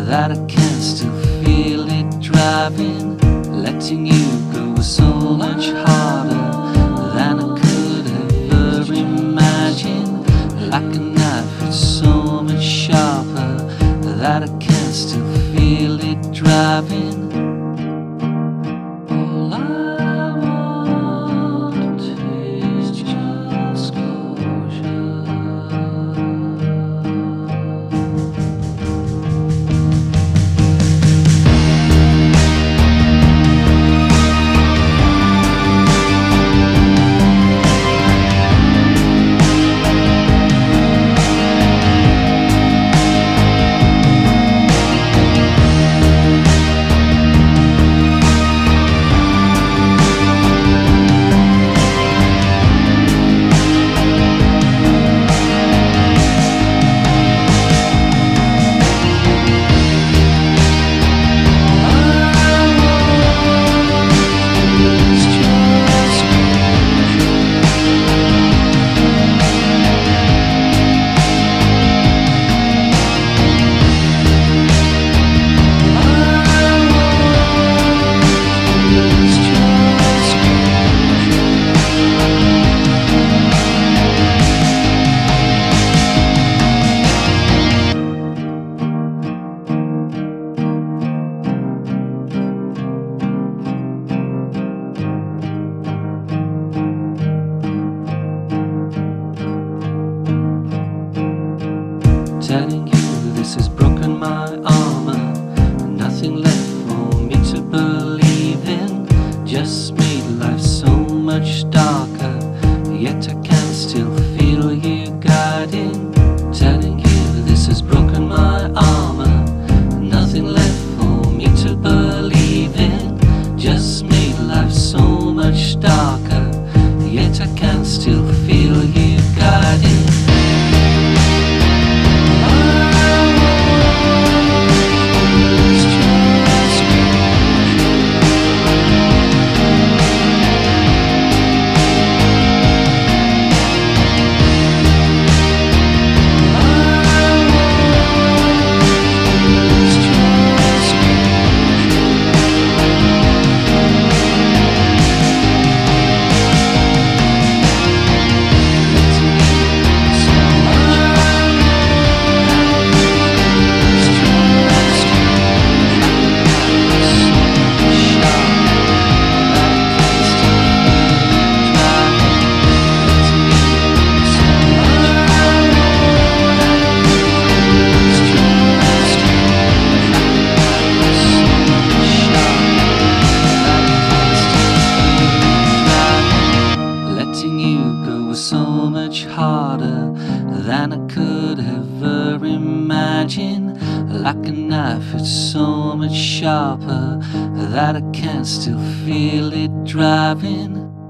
that I can still feel it driving. Letting you go was so much harder than I could ever imagine. Like a knife, it's so much sharper that I can still feel it driving. All I want is just closure. Telling you this has broken my armor, nothing left for me to believe in. Just made life so much darker, yet I can still feel you guiding. Telling you this has broken my armor, nothing left for me to believe in. Just made life so much darker, yet I can still feel you guiding. So much harder than I could ever imagine. Like a knife, it's so much sharper that I can still feel it driving.